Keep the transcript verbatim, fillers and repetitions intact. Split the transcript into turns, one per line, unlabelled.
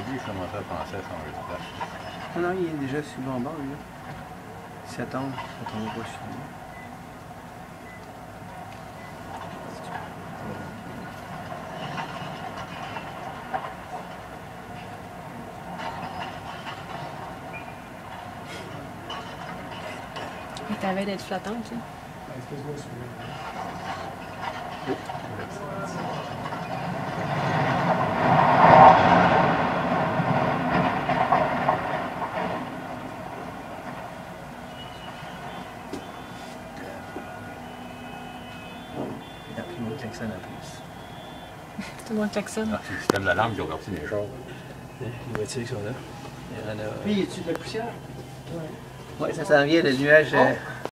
Lui, je commençais à penser à changer de place.
Non, non, il est déjà sur le bon bord, lui. Si ça tombe, ça tombe pas sur lui.
Elle t'avait d'être flottante, là.
Excuse-moi, celui-là.
Il a pris mon klaxon en plus.
Tout le monde klaxonne.
Ah, c'est le système d'alarme qui a parti des choses.
Les voitures qui sont là. Il y en a.
Puis, y a-tu de la poussière?
Oui, ça s'en vient, le nuage.
Oh.
euh,